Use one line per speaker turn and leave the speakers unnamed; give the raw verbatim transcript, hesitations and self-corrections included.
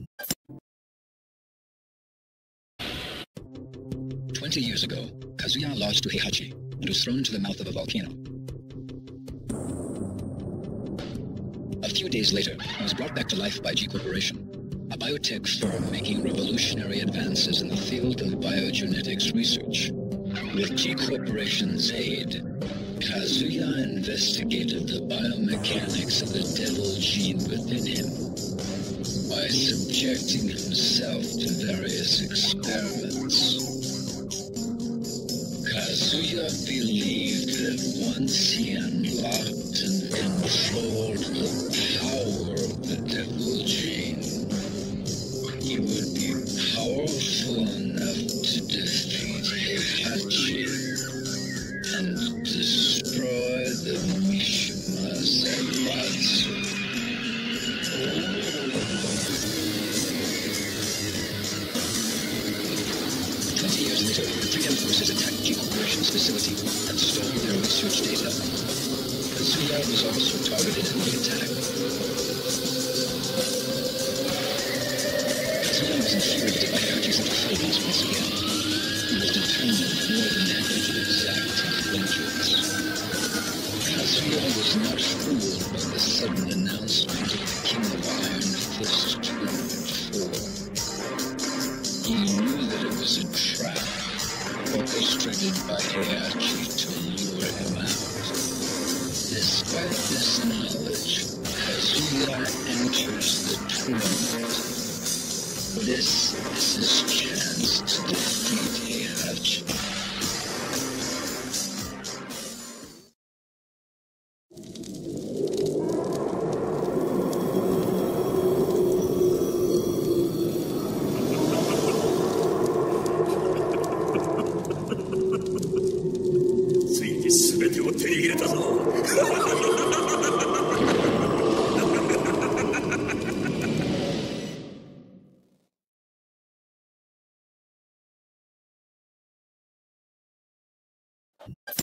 Twenty years ago, Kazuya lodged to Heihachi and was thrown into the mouth of a volcano. A few days later, he was brought back to life by G Corporation, a biotech firm making revolutionary advances in the field of biogenetics research. With G Corporation's aid, Kazuya investigated the biomechanics of the devil gene within him by subjecting himself to various experiments. Kazuya believed that once he unlocked and controlled the power of the devil gene, he would be powerful enough to defeat Heihachi and destroy the Mishima Zaibatsu. Twenty years later, the three M forces attacked G Corporation's facility and stole their research data. Kazuya was also targeted in the attack. Kazuya was infuriated by Heihachi's interference once again. He was determined more than ever to exact his vengeance. Kazuya was not fooled by the sudden announcement of the King of Iron Fist two point four. He knew that it was a trap, orchestrated by Heihachi to lure him out. Despite this knowledge, Kazuya enters the tournament. This is his chance to defeat Heihachi.
You